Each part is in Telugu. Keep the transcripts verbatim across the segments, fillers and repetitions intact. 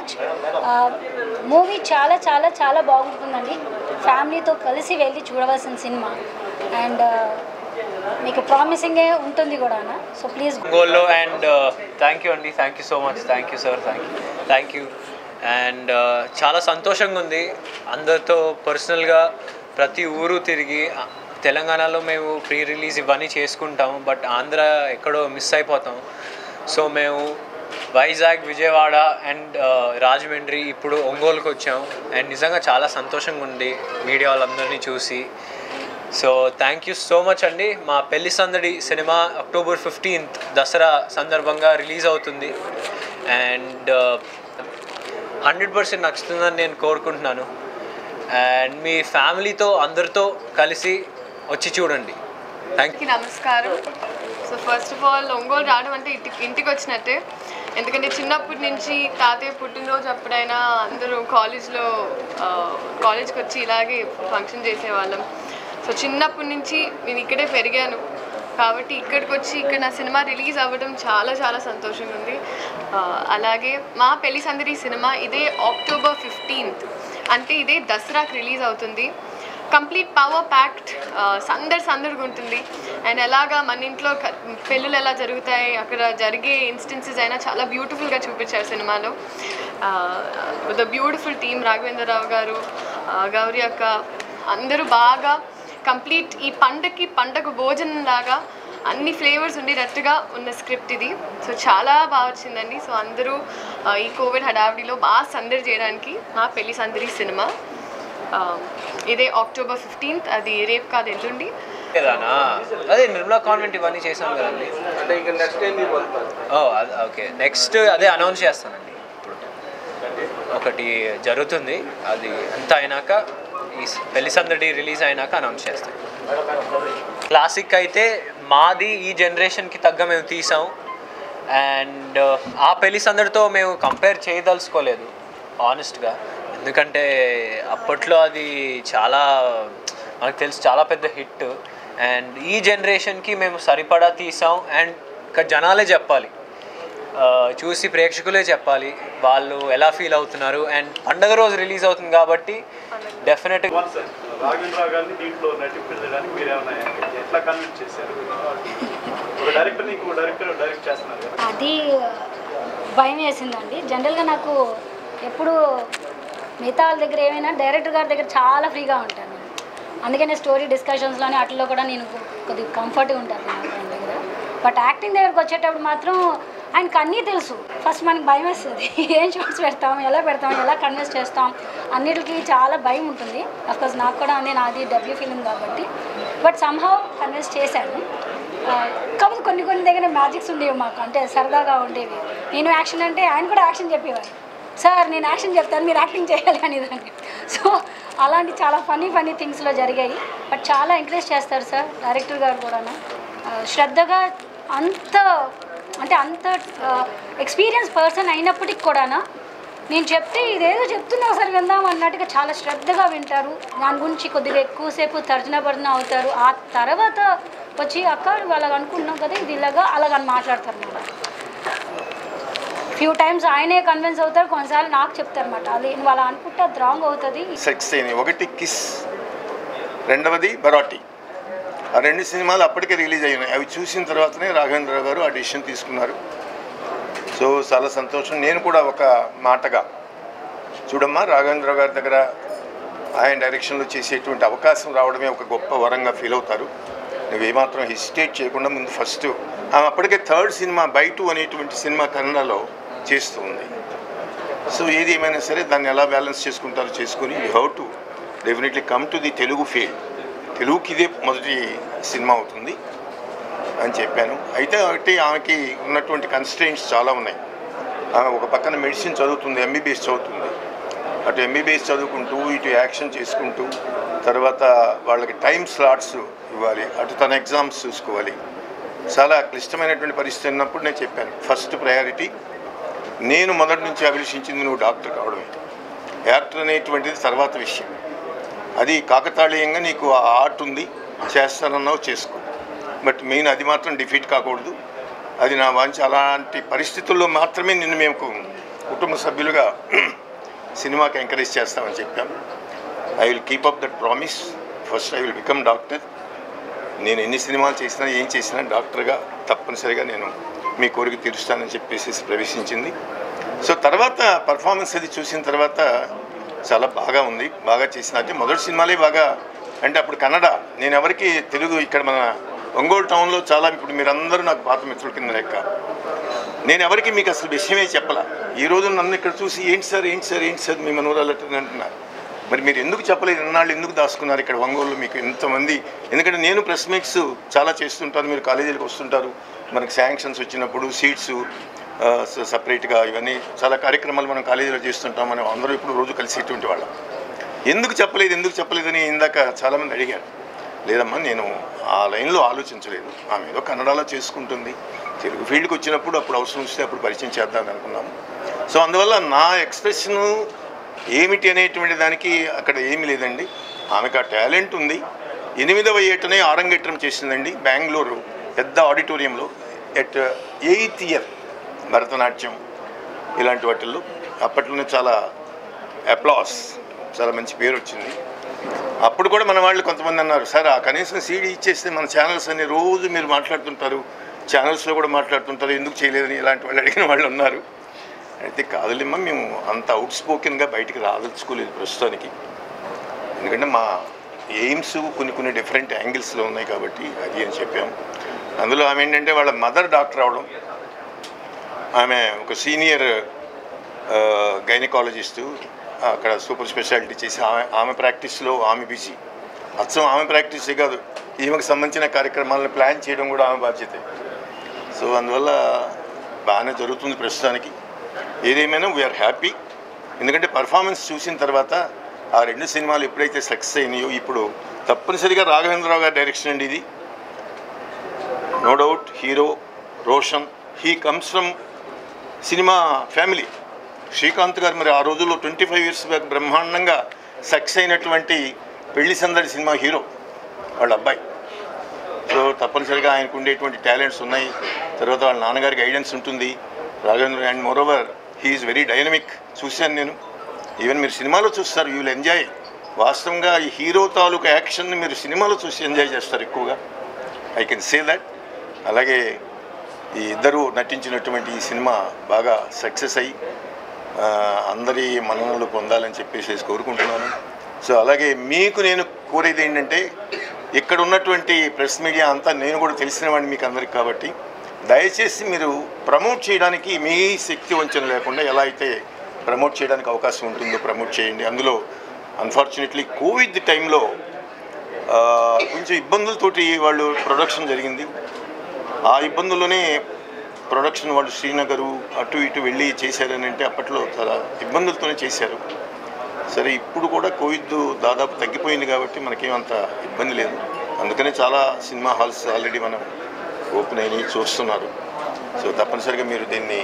మచ్. మూవీ చాలా చాలా చాలా బాగుంటుందండి. ఫ్యామిలీతో కలిసి వెళ్ళి చూడవలసిన సినిమా అండ్ మీకు ప్రామిసింగే ఉంటుంది కూడా. సో ప్లీజ్ గోల్లో అండ్ థ్యాంక్ యూ అండి, thank you so much, thank you sir, thank you thank you and చాలా సంతోషంగా ఉంది. అందరితో పర్సనల్గా ప్రతి ఊరు తిరిగి, తెలంగాణలో మేము ప్రీ రిలీజ్ ఇవన్నీ చేసుకుంటాం, బట్ ఆంధ్ర ఎక్కడో మిస్ అయిపోతాం. సో మేము వైజాగ్, విజయవాడ అండ్ రాజమండ్రి, ఇప్పుడు ఒంగోలుకి వచ్చాం అండ్ నిజంగా చాలా సంతోషంగా ఉంది మీడియా వాళ్ళందరినీ చూసి. So thank you so much అండి. మా పెళ్లి సందడి సినిమా అక్టోబర్ ఫిఫ్టీన్త్ దసరా సందర్భంగా రిలీజ్ అవుతుంది అండ్ హండ్రెడ్ పర్సెంట్ నచ్చుతుందని నేను కోరుకుంటున్నాను. అండ్ మీ ఫ్యామిలీతో అందరితో కలిసి వచ్చి చూడండి. Thank you. నమస్కారం. So first of all Ongole రావడం అంటే ఇంటికి ఇంటికి వచ్చినట్టే. ఎందుకంటే చిన్నప్పటి నుంచి తాతయ్య పుట్టినరోజు అప్పుడైనా అందరూ కాలేజ్లో కాలేజ్కి వచ్చి ఇలాగే ఫంక్షన్ చేసేవాళ్ళం. సో చిన్నప్పటి నుంచి నేను ఇక్కడే పెరిగాను కాబట్టి ఇక్కడికి వచ్చి ఇక్కడ నా సినిమా రిలీజ్ అవ్వడం చాలా చాలా సంతోషంగా ఉంది. అలాగే మా పెళ్లి సందడి సినిమా ఇదే అక్టోబర్ ఫిఫ్టీన్త్ అంటే ఇదే దసరాకి రిలీజ్ అవుతుంది. కంప్లీట్ పవర్ ప్యాక్డ్, సందడి సందడిగా ఉంటుంది. అండ్ ఎలాగా మన ఇంట్లో పెళ్ళిళ్ళు ఎలా జరుగుతాయి, అక్కడ జరిగే ఇన్స్టెన్సెస్ అయినా చాలా బ్యూటిఫుల్గా చూపించారు సినిమాలో. ద బ్యూటిఫుల్ టీమ్, రాఘవేంద్రరావు గారు, గౌరీ అక్క, అందరూ బాగా కంప్లీట్ ఈ పండగకి పండగ భోజనం లాగా అన్ని ఫ్లేవర్స్ ఉండేటట్టుగా ఉన్న స్క్రిప్ట్ ఇది. సో చాలా బాగా వచ్చిందండి. సో అందరూ ఈ కోవిడ్ హడావిడిలో బాగా సందడి చేయడానికి మా పెళ్లి సందడి సినిమా ఇదే అక్టోబర్ ఫిఫ్టీన్త్, అది రేపు కాదు ఎల్లుండి. అదే నిర్మలా కాన్వెంట్ ఇవన్నీ చేసాం కదండి. ఓకే, నెక్స్ట్ అదే అనౌన్స్ చేస్తానండి. ఇప్పుడు ఒకటి జరుగుతుంది, అది అంతా అయినాక ఈ పెళ్లి సందడి రిలీజ్ అయినాక అనౌన్స్ చేస్తాం. క్లాసిక్ అయితే మాది ఈ జనరేషన్కి తగ్గ మేము తీసాం అండ్ ఆ పెళ్లి సందడితో మేము కంపేర్ చేయదలుచుకోలేదు ఆనెస్ట్గా. ఎందుకంటే అప్పట్లో అది చాలా మనకు తెలుసు చాలా పెద్ద హిట్ అండ్ ఈ జనరేషన్కి మేము సరిపడా తీసాం. అండ్ ఇంకా జనాలే చెప్పాలి, చూసి ప్రేక్షకులే చెప్పాలి వాళ్ళు ఎలా ఫీల్ అవుతున్నారు. అండ్ పండగ రోజు రిలీజ్ అవుతుంది కాబట్టి డెఫినెట్గా అది భయం వేసిందండి. జనరల్గా నాకు ఎప్పుడు మిగతా వాళ్ళ దగ్గర ఏమైనా డైరెక్టర్ గారి దగ్గర చాలా ఫ్రీగా ఉంటాను. అందుకనే స్టోరీ డిస్కషన్స్లోనే వాటిలో కూడా నేను కొద్దిగా కంఫర్ట్గా ఉంటాను నాకు ఆయన దగ్గర. బట్ యాక్టింగ్ దగ్గరకు వచ్చేటప్పుడు మాత్రం ఆయనకు అన్నీ తెలుసు. ఫస్ట్ మనకి భయం వేస్తుంది, ఏం షార్ట్స్ పెడతాం, ఎలా పెడతాం, ఎలా కన్విన్స్ చేస్తాం, అన్నిటికీ చాలా భయం ఉంటుంది. అఫ్కోర్స్ నాకు కూడా ఉంది, నాది డబ్ల్యూ ఫిలిం కాబట్టి. బట్ సమ్హౌ కన్విన్స్ చేశాను. కాకపోతే కొన్ని కొన్ని దగ్గర మ్యాజిక్స్ ఉండేవి మాకు, అంటే సరదాగా ఉండేవి. నేను యాక్షన్ అంటే ఆయన కూడా యాక్షన్ చెప్పేవారు, సార్ నేను యాక్షన్ చెప్తాను మీరు యాక్టింగ్ చేయాలి అనేదాన్ని. సో అలాంటి చాలా ఫన్నీ ఫన్నీ థింగ్స్లో జరిగాయి. బట్ చాలా ఎంకరేజ్ చేస్తారు సార్ డైరెక్టర్ గారు కూడా. శ్రద్ధగా అంత అంటే అంత ఎక్స్పీరియన్స్ పర్సన్ అయినప్పటికి కూడా నేను చెప్తే ఇదేదో చెప్తున్నా ఒకసారి విందాం అన్నట్టుగా చాలా శ్రద్ధగా వింటారు. దాని గురించి కొద్దిగా ఎక్కువసేపు తర్జన భర్జన అవుతారు. ఆ తర్వాత వచ్చి అక్క అలాగ అనుకుంటున్నాం కదా ఇది ఇలాగా అలాగని మాట్లాడతారు అన్నమాట. ఫ్యూ టైమ్స్ ఆయనే కన్విన్స్ అవుతారు, కొన్నిసార్లు నాకు చెప్తారన్నమాట అది నువ్వు అలా అనుకుంటే అది రాంగ్ అవుతుంది. సెక్స్ ఒకటి కిస్, రెండవది బరాటి. ఆ రెండు సినిమాలు అప్పటికే రిలీజ్ అయినాయి. అవి చూసిన తర్వాతనే రాఘవేంద్ర గారు ఆ డిసిషన్ తీసుకున్నారు. సో చాలా సంతోషం. నేను కూడా ఒక మాటగా చూడమ్మా, రాఘవేంద్ర గారి దగ్గర ఆయన డైరెక్షన్లో చేసేటువంటి అవకాశం రావడమే ఒక గొప్ప వరంగా ఫీల్ అవుతారు. నువ్వేమాత్రం హెసిటేట్ చేయకుండా ముందు ఫస్ట్ ఆమె అప్పటికే థర్డ్ సినిమా బైటు అనేటువంటి సినిమా కన్నడలో చేస్తూ ఉంది. సో ఏది ఏమైనా సరే దాన్ని ఎలా బ్యాలెన్స్ చేసుకుంటారో చేసుకొని you have to definitely come to the Telugu field. తెలుగుకి ఇదే మొదటి సినిమా అవుతుంది అని చెప్పాను. అయితే ఒకటి ఆమెకి ఉన్నటువంటి కన్స్ట్రెయింట్స్ చాలా ఉన్నాయి. ఆమె ఒక పక్కన మెడిసిన్ చదువుతుంది, ఎంబీబీఎస్ చదువుతుంది. అటు ఎంబీబీఎస్ చదువుకుంటూ ఇటు యాక్షన్ చేసుకుంటూ తర్వాత వాళ్ళకి టైం స్లాట్స్ ఇవ్వాలి, అటు తన ఎగ్జామ్స్ చూసుకోవాలి. చాలా క్లిష్టమైనటువంటి పరిస్థితి ఉన్నప్పుడు నేను చెప్పాను ఫస్ట్ ప్రయారిటీ నేను మొదటి నుంచి అభిలషించింది నువ్వు డాక్టర్ కావడమే. యాక్టర్ అనేటువంటిది తర్వాత విషయం. అది కాకతాళీయంగా నీకు ఆ ఆర్ట్ ఉంది చేస్తానన్నావు చేసుకో, బట్ మెయిన్ అది మాత్రం డిఫీట్ కాకూడదు. అది నా వాంఛ. అలాంటి పరిస్థితుల్లో మాత్రమే నిన్ను మేము కుటుంబ సభ్యులుగా సినిమాకి ఎంకరేజ్ చేస్తామని చెప్పాం. I will keep up that promise. First I will become doctor. నేను ఎన్ని సినిమాలు చేసినా ఏం చేసినా డాక్టర్గా తప్పనిసరిగా నేను మీ కోరిక తీరుస్తానని చెప్పేసి ప్రవేశించింది. సో తర్వాత పర్ఫార్మెన్స్ అది చూసిన తర్వాత చాలా బాగా ఉంది, బాగా చేసిన. అంటే మొదటి సినిమాలే బాగా, అంటే అప్పుడు కన్నడ, నేను ఎవరికి తెలుగు ఇక్కడ మన ఒంగోలు టౌన్లో చాలా, ఇప్పుడు మీరందరూ నాకు పాత మిత్రుల కింద లెక్క, నేను ఎవరికి మీకు అసలు విషయమే చెప్పాల. ఈరోజు నన్ను ఇక్కడ చూసి ఏంటి సార్ ఏంటి సార్ ఏంటి సార్ మీ మనోరాలు అంటున్నారు. మరి మీరు ఎందుకు చెప్పలేదు, ఇన్నాళ్ళు ఎందుకు దాచుకున్నారు ఇక్కడ ఒంగోలులో మీకు ఎంతమంది? ఎందుకంటే నేను ప్రెస్ మీట్స్ చాలా చేస్తుంటాను, మీరు కాలేజీలకు వస్తుంటారు, మనకు శాంక్షన్స్ వచ్చినప్పుడు సీట్స్ సపరేట్గా ఇవన్నీ చాలా కార్యక్రమాలు మనం కాలేజీలో చేస్తుంటాం. మనం అందరూ ఇప్పుడు రోజు కలిసేటువంటి వాళ్ళం. ఎందుకు చెప్పలేదు ఎందుకు చెప్పలేదని ఇందాక చాలామంది అడిగారు. లేదమ్మా, నేను ఆ లైన్లో ఆలోచించలేదు. ఆమె ఏదో కన్నడలో చేసుకుంటుంది, తెలుగు ఫీల్డ్కి వచ్చినప్పుడు అప్పుడు అవసరం వస్తే అప్పుడు పరిచయం చేద్దామని అనుకున్నాము. సో అందువల్ల నా ఎక్స్ప్రెషను ఏమిటి అనేటువంటి దానికి అక్కడ ఏమీ లేదండి. ఆమెకు ఆ టాలెంట్ ఉంది. ఎనిమిదవ ఏటనే ఆరంగేట్రం చేసిందండి బెంగళూరు పెద్ద ఆడిటోరియంలో. ఎట్ ఎయిత్ ఇయర్ భరతనాట్యం ఇలాంటి వాటిల్లో అప్పట్లోనే చాలా అప్లాస్, చాలా మంచి పేరు వచ్చింది. అప్పుడు కూడా మన వాళ్ళు కొంతమంది అన్నారు, సార్ ఆ కనీసం సీడీ ఇచ్చేస్తే మన ఛానల్స్ అన్ని రోజు మీరు మాట్లాడుతుంటారు, ఛానల్స్లో కూడా మాట్లాడుతుంటారు, ఎందుకు చేయలేదని ఇలాంటి వాళ్ళు అడిగిన వాళ్ళు ఉన్నారు. అయితే కాదులేమ్మా, మేము అంత అవుట్ స్పోకెన్గా బయటికి రాదలుచుకోలేదు ప్రస్తుతానికి. ఎందుకంటే మా ఎయిమ్స్ కొన్ని కొన్ని డిఫరెంట్ యాంగిల్స్లో ఉన్నాయి కాబట్టి అది అని చెప్పాము. అందులో ఆమె ఏంటంటే వాళ్ళ మదర్ డాక్టర్ అవడం, ఆమె ఒక సీనియర్ గైనకాలజిస్టు, అక్కడ సూపర్ స్పెషాలిటీ చేసి ఆమె ఆమె ప్రాక్టీస్లో ఆమె బిజీ. అచ్చం ఆమె ప్రాక్టీసే కాదు, ఈమెకు సంబంధించిన కార్యక్రమాలను ప్లాన్ చేయడం కూడా ఆమె బాధ్యతే. సో అందువల్ల బాగానే జరుగుతుంది ప్రస్తుతానికి. ఏదేమైనా వీఆర్ హ్యాపీ. ఎందుకంటే పర్ఫార్మెన్స్ చూసిన తర్వాత ఆ రెండు సినిమాలు ఎప్పుడైతే సక్సెస్ అయినాయో, ఇప్పుడు తప్పనిసరిగా రాఘవేంద్రరావు గారి డైరెక్షన్ అండి ఇది. No doubt hero Roshan, he comes from cinema family. Srikanth గారు మరి ఆ రోజుల్లో ట్వంటీ ఫైవ్ ఇయర్స్ బ్యాక్ బ్రహ్మాండంగా సక్సెస్ అయినటువంటి పెళ్లి సందడి సినిమా హీరో వాళ్ళ అబ్బాయి. సో తప్పనిసరిగా ఆయనకు ఉండేటువంటి టాలెంట్స్ ఉన్నాయి. తర్వాత వాళ్ళ నాన్నగారికి గైడెన్స్ ఉంటుంది Raghavendra. And moreover he is very dynamic. చూశాను నేను, ఈవెన్ మీరు సినిమాలో చూస్తారు, యూ విల్ ఎంజాయ్. వాస్తవంగా ఈ హీరో తాలూకు యాక్షన్ని మీరు సినిమాలో చూసి ఎంజాయ్ చేస్తారు ఎక్కువగా. I can say that. అలాగే ఈ ఇద్దరు నటించినటువంటి ఈ సినిమా బాగా సక్సెస్ అయ్యి అందరి మన్ననలు పొందాలని చెప్పేసి కోరుకుంటున్నాను. సో అలాగే మీకు నేను కోరేది ఏంటంటే, ఇక్కడ ఉన్నటువంటి ప్రెస్ మీడియా అంతా నేను కూడా తెలిసిన వాడిని మీకు అందరికి కాబట్టి, దయచేసి మీరు ప్రమోట్ చేయడానికి మీ శక్తి వంచన లేకుండా ఎలా అయితే ప్రమోట్ చేయడానికి అవకాశం ఉంటుందో ప్రమోట్ చేయండి. అందులో అన్ఫార్చునేట్లీ కోవిడ్ టైంలో కొంచెం ఇబ్బందులతోటి వాళ్ళు ప్రొడక్షన్ జరిగింది. ఆ ఇబ్బందుల్లోనే ప్రొడక్షన్ వాళ్ళు శ్రీనగరు అటు ఇటు వెళ్ళి చేశారని అంటే అప్పట్లో చాలా ఇబ్బందులతోనే చేశారు. సరే, ఇప్పుడు కూడా కోవిడ్ దాదాపు తగ్గిపోయింది కాబట్టి మనకేమంత ఇబ్బంది లేదు. అందుకనే చాలా సినిమా హాల్స్ ఆల్రెడీ మనం ఓపెన్ అయినాయి, చూస్తున్నారు. సో తప్పనిసరిగా మీరు దీన్ని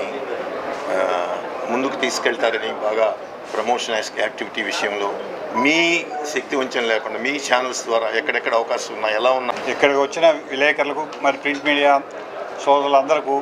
ముందుకు తీసుకెళ్తారని, బాగా ప్రమోషన్ యాక్టివిటీ విషయంలో మీ శక్తి వంచన లేకుండా మీ ఛానల్స్ ద్వారా ఎక్కడెక్కడ అవకాశం ఉన్నా, ఎలా ఉన్నా, ఇక్కడికి వచ్చిన విలేకరులకు మరి ప్రింట్ మీడియా సోదరులందరికీ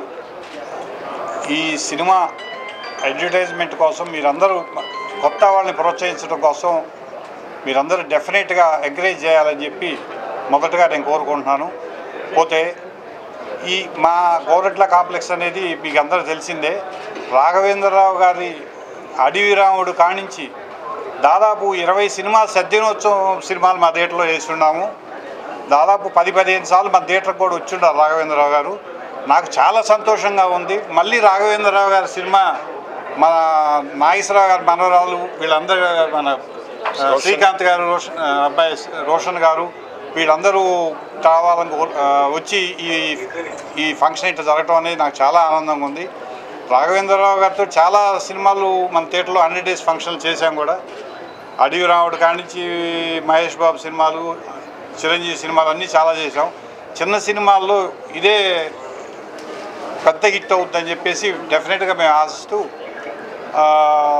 ఈ సినిమా అడ్వర్టైజ్మెంట్ కోసం మీరందరూ కొత్త వాళ్ళని ప్రోత్సహించడం కోసం మీరందరూ డెఫినెట్గా ఎంకరేజ్ చేయాలని చెప్పి మొదటగా నేను కోరుకుంటున్నాను. పోతే ఈ మా గోరెట్ల కాంప్లెక్స్ అనేది మీకు అందరూ తెలిసిందే. రాఘవేంద్రరావు గారి అడవి రాముడు కానించి దాదాపు ఇరవై సినిమాలు సద్దినోత్సవం సినిమాలు మా థియేటర్లో వేస్తున్నాము. దాదాపు పది పదిహేను సార్లు మా థియేటర్కి కూడా వచ్చిండారు రాఘవేంద్రరావు గారు. నాకు చాలా సంతోషంగా ఉంది. మళ్ళీ రాఘవేంద్రరావు గారి సినిమా మన నాగేశ్వరరావు గారి మనవరాలు వీళ్ళందరూ, మన శ్రీకాంత్ గారు, రోషన్ అబ్బాయి రోషన్ గారు, వీళ్ళందరూ కావాలని వచ్చి ఈ ఈ ఫంక్షన్ ఇట్లా జరగటం అనేది నాకు చాలా ఆనందంగా ఉంది. రాఘవేంద్రరావు గారితో చాలా సినిమాలు మన థియేటర్లో హండ్రెడ్ డేస్ ఫంక్షన్లు చేశాం కూడా. అడవి రాముడు కానించి మహేష్ బాబు సినిమాలు, చిరంజీవి సినిమాలు అన్నీ చాలా చేసాం. చిన్న సినిమాల్లో ఇదే పెద్ద హిట్ అవుతుందని చెప్పేసి డెఫినెట్గా మేము ఆశిస్తూ